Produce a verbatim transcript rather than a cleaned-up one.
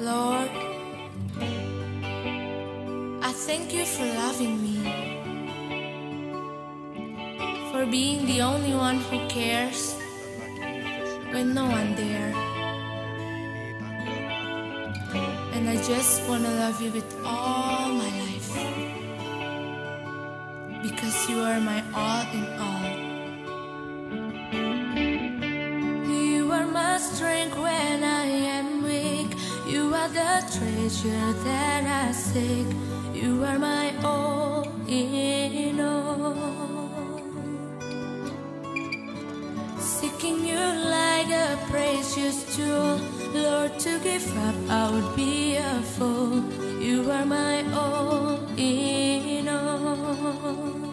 Lord, I thank you for loving me, for being the only one who cares when no one there. And I just wanna love you with all my life, because you are my all in all. You are my strength when I am weak. You are the treasure that I seek. You are my all in all. Seeking you like a precious jewel, Lord, to give up I would be a fool. You are my all in all.